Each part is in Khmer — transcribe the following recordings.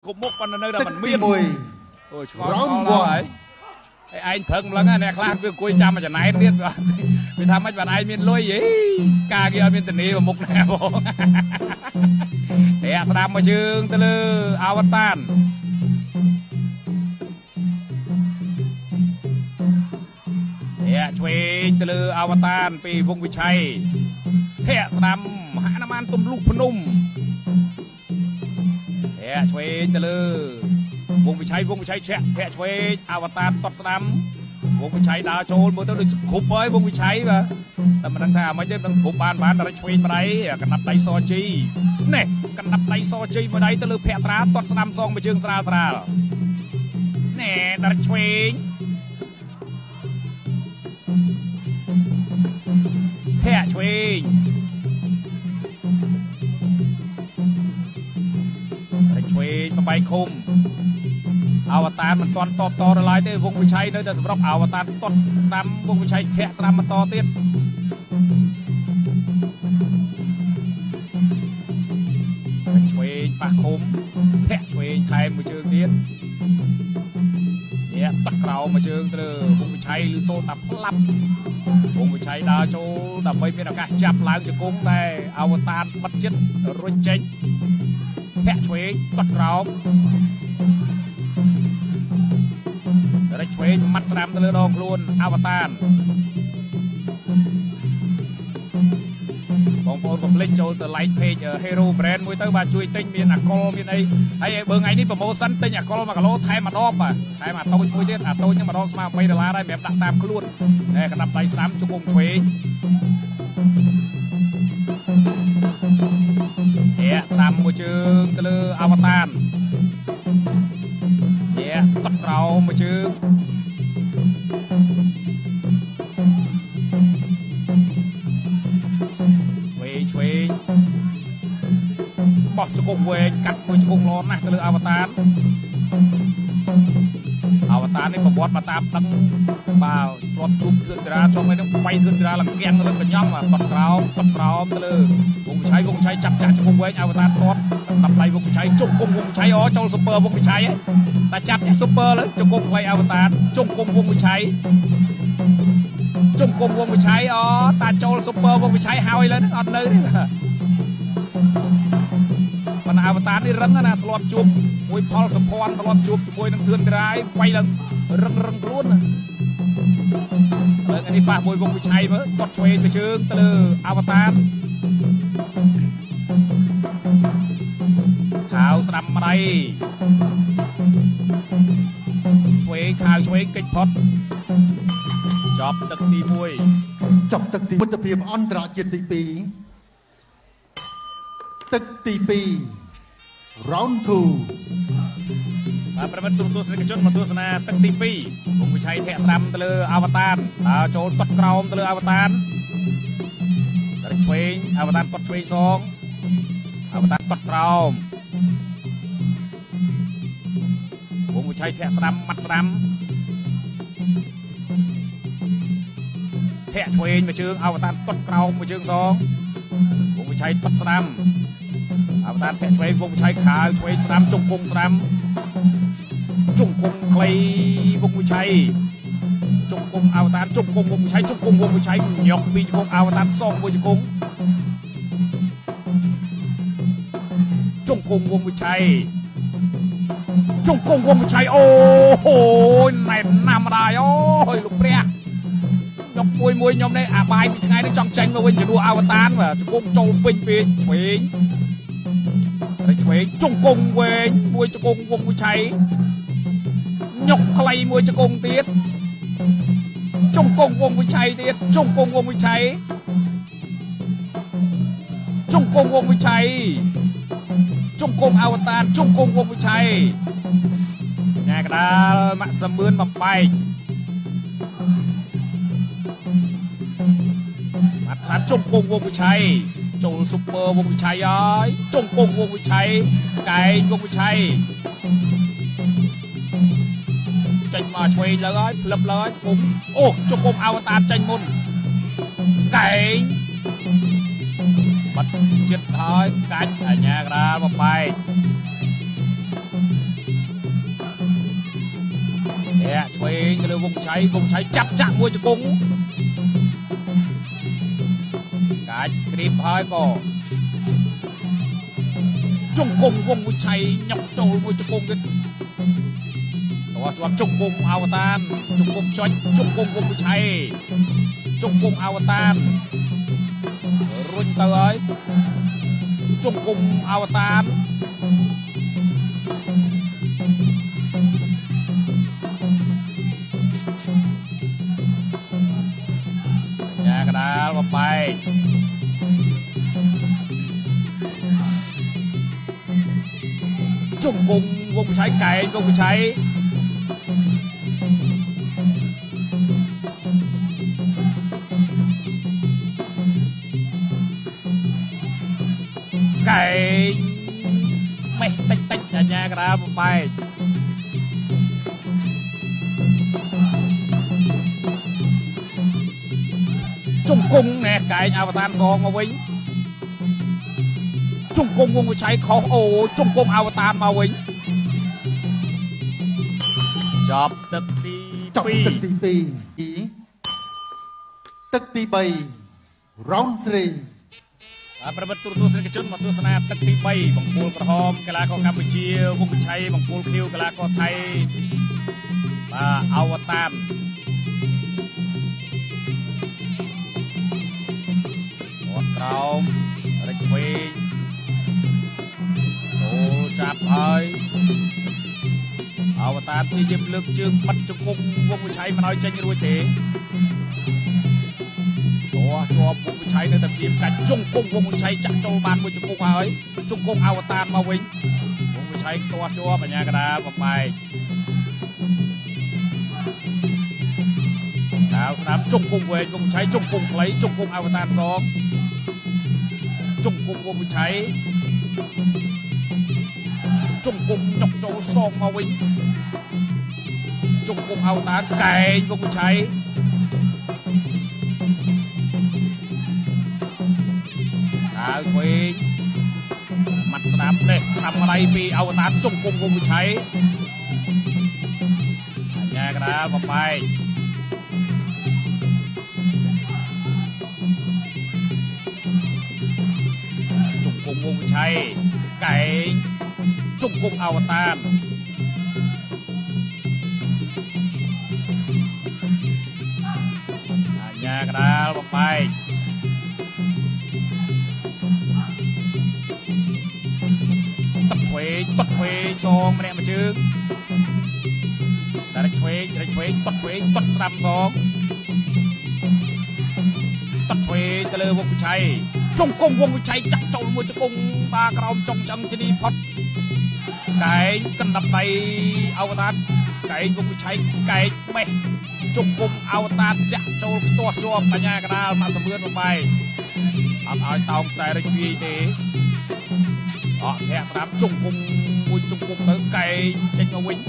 cục mốc con nơi là mình miên ôi Round one. anh phật lắm nè khang cứ cuối trăm mà chẳng ai biết rồi vì tham mấy bạn ai miên lôi gì ca kia miên tình yêu mà mục nè bộ để làm mà chương từ lư avatar để chơi từ lư avatarពីវងវិឆ័យធាក់ស្ដាំហនុមានទំលុះភ្នំធាក់ឆ្វេងទៅលើវងវិឆ័យឆាក់ធាក់ឆ្វេងអវតារតត់ស្ដាំវងវិឆ័យដើរចូលមើលទៅដូចគ្រប់ហើយវងវិឆ័យបាទតែមិនដឹងថាអ្មេចទេមិនដឹងគ្រប់បានតែឆ្វេងម្ដាយកណ្ដាប់ដៃសជីនេះកណ្ដាប់ដៃសជីមួយដៃទៅលើភក្ត្រាតត់ស្ដាំសងមួយជើងស្រាលស្រាលណែដល់ឆ្វេងធាក់ឆ្វេងឆ្វេងបបៃឃុំអវតារមិនទាន់តបតរឡើយទេវងវិឆ័យនៅតែសម្រុកអវតារតត់ស្ដាំវងវិឆ័យធាក់ស្ដាំបន្តទៀតឆ្វេងប៉ះឃុំធាក់ឆ្វេងថែមមួយជើងទៀតនេះតាក់ក្រោមមួយជើងទៅវងវិឆ័យឬសូតាផ្លាប់វងវិឆ័យដើរចូលដើម្បីមានឱកាសចាប់ឡើងជង្គង់តែអវតារបិទចិត្តរុញចេញធាក់ឆ្វេងតាត់ក្រោមរឆ្វេងម៉ាត់ស្ដាំទៅលើដងខ្លួនអវតារបងប្អូនកុំភ្លេចចូលទៅ like page Hero Brand មួយទៅបាទជួយទិញមានអាកុលមានអីហើយបើថ្ងៃនេះប្រម៉ូសិនទិញអាកុល1គីឡូថែម1ដបបាទថែមអាតូចមួយទៀតអាតូចហ្នឹង1ដបស្មើ$3ដែរសម្រាប់ដាក់តាមខ្លួនតែកណ្ដាប់ដៃស្ដាំជង្គង់ឆ្វេងស្ដាំមួយជើងទៅលើអវតារតាត់ក្រោមមួយជើងឆ្វេងបោះជង្គង់វែងកាត់មួយជង្គង់លនណាស់ទៅលើអវតារនេះប្រវត្តិមកតាមដឹងបើធ្លាប់ជួបធឿនតារាចង់ឲ្យនឹងបៃធឿនតារាលង្កៀងទៅលើកញ្ញំតាត់ក្រោមទៅលើវងវិឆ័យចាប់ចាក់ជង្គង់វែងអវតារទាត់ដាក់ដៃវងវិឆ័យជង្គង់វងវិឆ័យចូលស៊ុបឺវងវិឆ័យតែចាប់ស៊ុបឺលើជង្គង់ខ្លីអវតារជង្គង់វងវិឆ័យជង្គង់វងវិឆ័យតាចូលស៊ុបឺវងវិឆ័យហើយលើអត់នៅទេបណ្ណាអវតារនេះរឹងណាធ្លាប់ជួបមួយផលសម្ព័ន្ធធ្លាប់ជួបជាមួយនឹងធឿនតារាវាយឡើងរឹងខ្លួនណាឥឡូវនេះប៉ះមួយវងវិឆ័យមើលគាត់ឆ្វេងមួយជើងទៅលើអវតារខាវស្ដាំម្ដាយឆ្វេងខាវឆ្វេងកិច្ចផុតចប់ទឹកទី1ចប់ទឹកទីមិត្តភាពអន្តរជាតិទី2ទឹកទី2 round 2បាទប្រិមិត្តទស្សនិកជនមកទស្សនាទឹកទី2វងវិឆ័យធាក់ស្ដាំទៅលើអវតារចូលទាត់ក្រោមទៅលើអវតារឆ្វេងអវតារទាត់ឆ្វេងសងអវតារទាត់ក្រោមវងវិឆ័យធាក់ស្ដាំម៉ាត់ស្ដាំធាក់ឆ្វេងមួយជើងអវតារទាត់ក្រោមមួយជើងសងវងវិឆ័យទាត់ស្ដាំអវតារធាក់ឆ្វេងវងវិឆ័យខាវឆ្វេងស្ដាំជង្គង់ស្ដាំជង្គង់ខ្លីវងវិឆ័យជង្គង់អវតារជង្គង់វងវិឆ័យជង្គង់វងវិឆ័យញុកពីជង្គង់អវតារសងមួយជង្គង់ជង្គង់វងវិឆ័យជង្គង់វងវិឆ័យអូណែនណាស់ម្ដាយអូយលោកព្រះញុកមួយខ្ញុំនេះអាបាយពីថ្ងៃនេះចង់ចាញ់មកវិញជំនួសអវតារបាទជង្គង់ចូលពេញពេកឆ្វេងជង្គង់វែងមួយជង្គង់វងវិឆ័យញុកខ្លីមួយជង្គង់ទៀតជង្គង់វងវិឆ័យទៀតជង្គង់វងវិឆ័យជង្គង់វងវិឆ័យជង្គង់អវតារជង្គង់វងវិឆ័យញ៉ាកដាលម៉ាក់សមឿនបំបែកបាត់ស្ដាប់ជង្គង់វងវិឆ័យចូលស៊ុបឺវងវិឆ័យហើយជង្គង់វងវិឆ័យកែងវងវិឆ័យចេញមកឆ្វេងលើហើយផ្លឹបលើហើយជង្គង់អវតារចេញមុនកែងបាត់ចិត្តហើយកាច់អាញាកដាលបំបែកឆ្វេងទៅលើវងឆៃចាប់ចាក់មួយជង្គង់កាច់គ្រីបហើយក៏ជង្គង់វងឆៃញ៉ាំចូលមួយជង្គង់ទៀតតោះជាប់ជង្គង់អវតានជង្គង់ចុចជង្គង់វងឆៃជង្គង់អវតានរុញទៅហើយជង្គង់អវតានយ៉ាកដាលបបែកជង្គង់វងឆៃកែងវងឆៃកែងមេះតិចអាញាកដាលបបែកជង្គង់ណែកែងអវតានសងមកវិញជង្គង់វងវិឆ័យខុសអូជង្គង់អវតានមកវិញចប់ទឹកទី2 ទឹកទី3 round 3 ប្រវត្តិទូរទស្សនិកជនមកទស្សនាទឹកទី3បង្គោលក្រហមកីឡាករកម្ពុជាវងវិឆ័យបង្គោលខៀវកីឡាករថៃបាទអវតានអត់ក្រោមរិចឆ្វេងចូលចាប់ហើយអវតានជាយាមលើកជើងបាត់ជង្គង់វងវិឆ័យមិនឲ្យចេញរួចទេជាប់វងវិឆ័យនៅតែព្រៀមកាច់ជង្គង់វងវិឆ័យចាក់ចូលបានមួយជង្គង់ហើយជង្គង់អវតានមកវិញវងវិឆ័យខ្ទាស់ជាប់បញ្ញាកដាលបបែកដាវស្ដាប់ជង្គង់វែងវងវិឆ័យជង្គង់ខ្លីជង្គង់អវតានសងជង្គង់វងវិឆ័យជង្គង់ញុកចូលសងមកវិញជង្គង់អវតានកែងវងវិឆ័យដើរឆ្វេងម៉ាត់ស្ដាប់នេះស្ដាប់อะไรពីអវតានជង្គង់វងវិឆ័យអាញាកដាលបបែកជង្គង់វងវិឆ័យកែងជង្គង់អវតានអាញាកដាលបបែកតត់ឆ្វេងសងម្នាក់មួយជើងតែឆ្វេងតត់ឆ្វេងតត់ស្ដាំសងតត់ឆ្វេងទៅលើវងវិឆ័យជង្គង់វងវិឆ័យចាក់ចូលមួយជង្គង់បាក្រោមចុងឆ្អឹងជនីផុតកែងកណ្ដាប់ដៃអវតានកែងវងវិឆ័យកែងបេះជង្គង់អវតានចាក់ចូលខ្ទាស់ជាប់បញ្ញាកដាលមកសម្រឿនបបែកអត់ឲ្យតោងខ្សែរិចវាយទេអត់ធាក់ស្ដាប់ជង្គង់មួយជង្គង់ទៅកែងចេញមកវិញ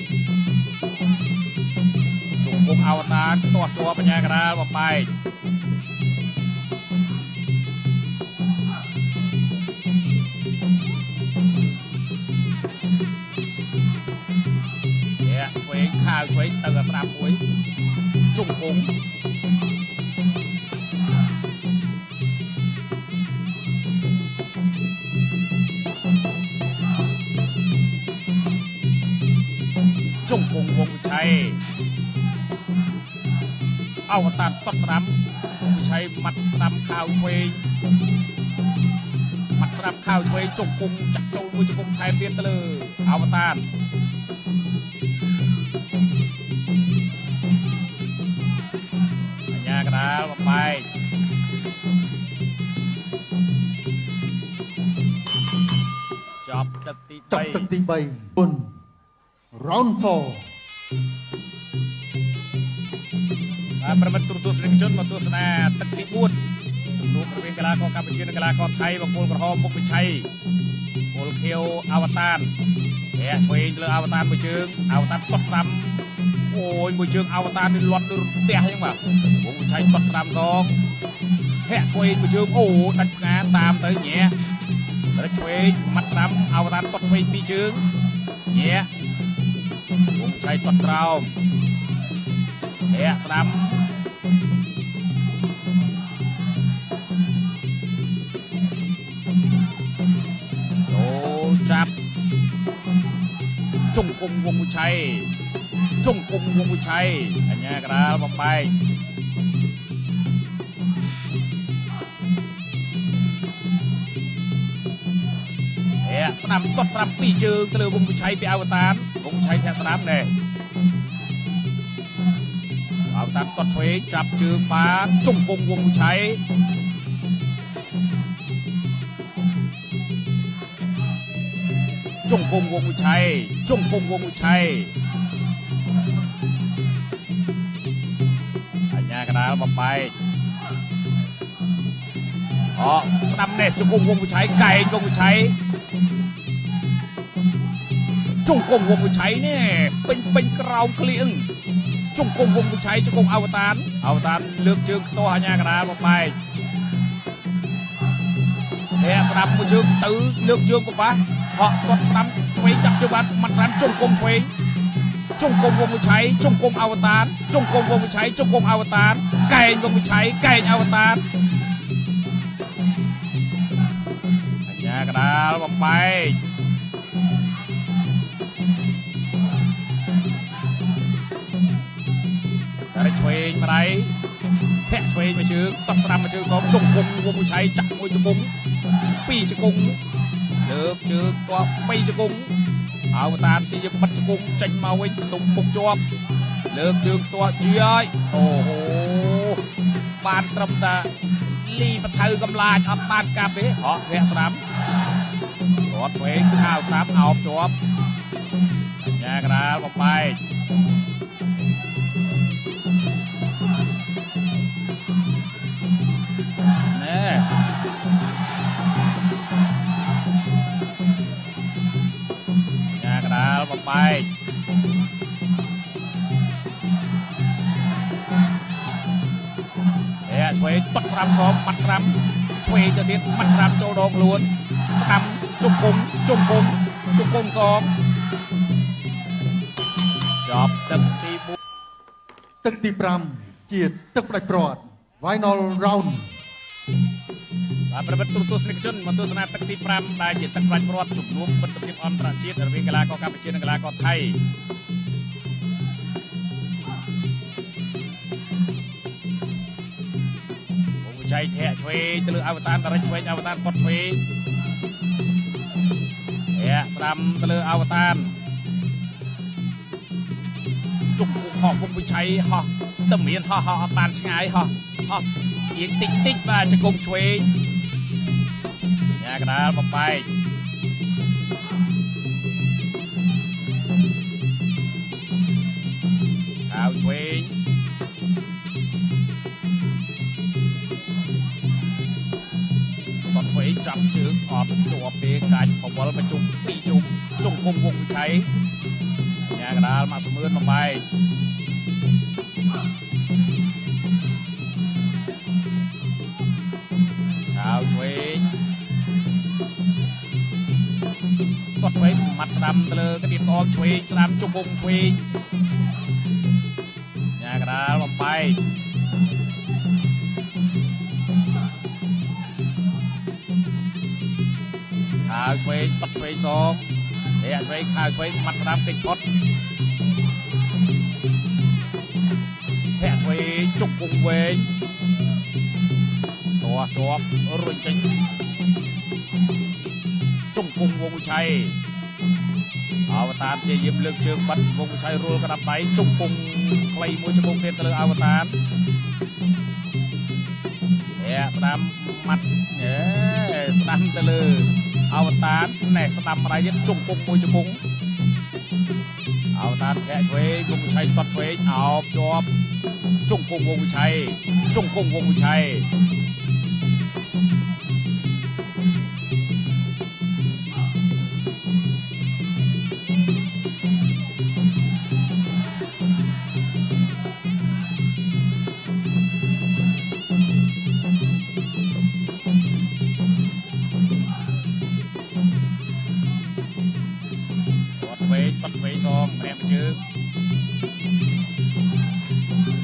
ជង្គង់អវតានខ្ទាស់ជាប់បញ្ញាកដាលបបែកឆ្វេងខាវឆ្វេងទៅស្ដាប់មួយជង្គង់ជង្គង់វងវិឆ័យអវតានតត់ស្ដាំវងវិឆ័យម៉ាត់ស្ដាំខាវឆ្វេងម៉ាត់ស្ដាំខាវឆ្វេងជង្គង់ចាក់ចូលមួយជង្គង់ថែមទៀតទៅលើអវតានកដាលបបែកចប់ទឹកទី 3 round 4 ប្រមិត្តទូរទស្សនិកជនមកទស្សនាទឹកទី4ទំនុករវាងកីឡាករកម្ពុជានិងកីឡាករថៃបង្គោលក្រហមមុខវិឆ័យបង្គោលខៀវអវតានធាក់ឆ្វេងទៅលើអវតានមួយជើងអវតានទាត់ស្ដាំអូយមួយជើងអវតាននេះលាត់ដូចផ្ទះអញ្ចឹងបាទវងវិឆ័យទាត់ស្ដាំដងធាក់ឆ្វេងមួយជើងអូដាច់ផ្កាតាមទៅញ៉ែដាច់ឆ្វេងម៉ាត់ស្ដាំអវតានទាត់ឆ្វេងពីរជើងញ៉ែវងវិឆ័យទាត់ក្រោមแหะสนามโดจับจงกรมวงชัยจงกรมวงชัยอันนี้กระดาษลงไปสนามตดสนามปีเชิงตะลือวงวิชัยไปอวตารวงวิชัยแทนสนามเนี่ยอวตารตดช่วยจับเชิงมาจงกงวงวิชัยจงกงวงวิชัยจงกงวงวิชัยอันนี้กระดาษมาไปอ๋อสนามเนี่ยจงกงวงวิชัยไก่วงวิชัยจงกงวงวิชัยเนี่ยเป็นกราวเกลียงจงกงวงวิชัยจงกงอวตารเลือกเชิงตัวหายากระดาษลงไปแห่สนามมือเชิงตื้อเลือกเชิงปุ๊บปะเพราะกดสนามช่วยจับเชือกมันสนามจงกงช่วยจงกงวงวิชัยจงกงอวตารจงกงวงวิชัยจงกงอวตารไก่วงวิชัยไก่อวตารหายากระดาษลงไปได้ช่วยมาได้แพะช่วยมาชื่อตัดสนามมาชื่อสองจงกงวงผู้ชายจับมวยจงกงปีจงกงเลิกชื่อตัวปีจงกงเอาตามที่จะปัดจงกงจังมาไว้ตุ่มปุกจวบเลิกชื่อตัวเจียโอ้โหบานตรมตาลีปะเทอกำลาอับบานกาเฟ่เหาะแพะสนามรถช่วยข้าวสนามเอาจวบแย่กระดาษออกไปกระดาษลงไปช่วยตัดสนามสองมัดสนามช่วยจะเด็ดมัดสนามโจโดกล้วนสนามจงกงสองจอบตึกตีบุตึกตีปรำเจียดตึกปลายปลอดไวนอลราวนประเภทตัวสนิทชนมาตัวสนาตึกตีปรำได้เจียดตึกปลายปลอดจุดรวมเป็นตึกตีอันตรายเจียดระเบียงกีฬาก็การไปเชียร์กีฬาก็ไทยใจแทะช่วยตะลืออวตารตะไรช่วยอวตารกดช่วยสนามตะลืออวตารจุกหอกวงวิชัยฮะตะเมียนฮะบานช่างไงฮะอีกติ๊กมาจะกงช่วยกระดาษไปข่าวช่วยตอนช่วยจับชื่อออกจวบเด็กการของวอลประจุมปีจุมจงวงวิชัยกระดาษมาเสมอมาไปข่าวช่วยก็ช่วยมัดสนามเลยกระดิ่งออกช่วยสนามจงวงช่วยกระดาษลงไปข่าวช่วยตัดช่วยสองช่วยข่าวช่วยมัดสนามติดพอดแพะช่วยจงวงเวงตัวชอบรุ่นจริงจงกงวงวิชัยอวตารจะยิ้มเลือกเชิงบัดวงวิชัยรัวกระดับไปจงกงใครมวยจงกงเทนตะลืออวตารสนามมัดสนามตะลืออวตารแหนสนามอะไรเนี่ยจงกงมวยจงกงอวตารแค่ช่วยวงวิชัยตัดช่วยเอาจอบจงกงวงวิชัยจงกงวงวิชัยตัดไฟซองแรงไปจืด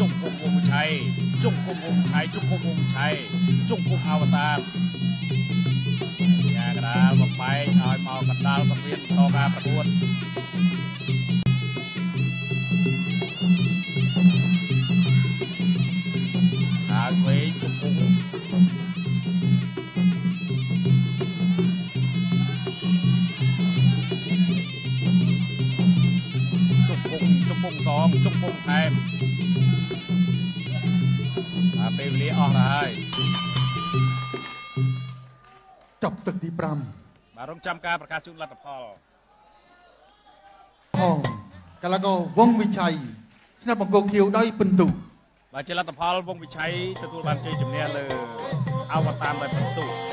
จงพงวงชัยจงพงวงชัยจงพงวงชัยจงพงอวตารงานกระดาษบอกไปเอาเมากันดาวสังเวียนต่อการประกวดดาวช่วยจงพงจงพงสองจงพงแทนពេលវេលាអស់ហើយចប់ទឹកទី5 បាទរងចាំការប្រកាសជូនលទ្ធផលផងកីឡាករវងវិชัยឆ្នះបង្គោលខៀវដោយពិន្ទុបាទជាលទ្ធផលវងវិชัยទទួលបានជ័យជំនះលើអវតារដោយពិន្ទុ